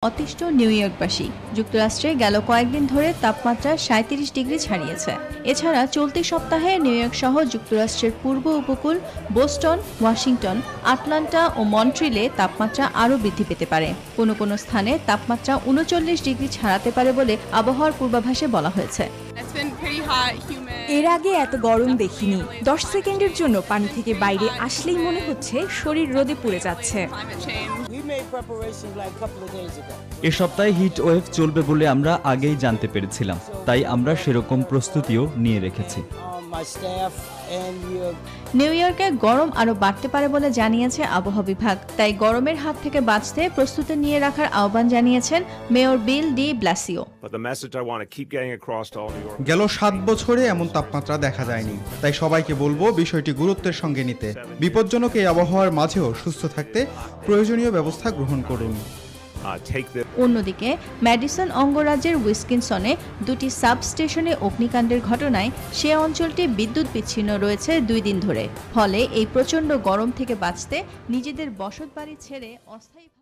অতিষ্ঠ নিউ ইয়র্কবাসী। যুক্তরাষ্ট্রে গেল কয়েকদিন ধরে তাপমাত্রা ৩৭ ডিগ্রি ছাড়িয়েছে। এছাড়া চলতি সপ্তাহে নিউ ইয়র্ক সহ যুক্তরাষ্ট্রের পূর্ব উপকূল, বোস্টন, ওয়াশিংটন, আটলান্টা ও মন্ট্রিলে তাপমাত্রা আরও বৃদ্ধি পেতে পারে। কোনো কোনো স্থানে তাপমাত্রা ৩৯ ডিগ্রি ছাড়াতে পারে বলে আবহাওয়ার পূর্বাভাসে বলা হয়েছে। এর আগে এত গরম দেখিনি। 10 সেকেন্ডের জন্য পানি থেকে বাইরে আসলেই মনে হচ্ছে শরীর রোদে পুড়ে যাচ্ছে। এ সপ্তাহে হিট ওয়েভ চলবে বলে আমরা আগেই জানতে পেরেছিলাম, তাই আমরা সেরকম প্রস্তুতিও নিয়ে রেখেছি। নিউ ইয়র্কে গরম আরও বাড়তে পারে বলে জানিয়েছে আবহাওয়া বিভাগ, তাই গরমের হাত থেকে বাঁচতে প্রস্তুতি নিয়ে রাখার আহ্বান জানিয়েছেন মেয়র বিল ডি ব্লাসিও। গেল 7 বছরে এমন তাপমাত্রা দেখা যায়নি, তাই সবাইকে বলবো বিষয়টি গুরুত্বের সঙ্গে নিতে। বিপজ্জনক এই আবহাওয়ার মাঝেও সুস্থ থাকতে প্রয়োজনীয় ব্যবস্থা গ্রহণ করুন। অন্যদিকে ম্যাডিসন অঙ্গরাজ্যের উইসকনসনে 2টি সাবস্টেশনে অগ্নিকাণ্ডের ঘটনায় সে অঞ্চলটি বিদ্যুৎ বিচ্ছিন্ন রয়েছে 2 দিন ধরে। ফলে এই প্রচণ্ড গরম থেকে বাঁচতে নিজেদের বসতবাড়ি ছেড়ে অস্থায়ী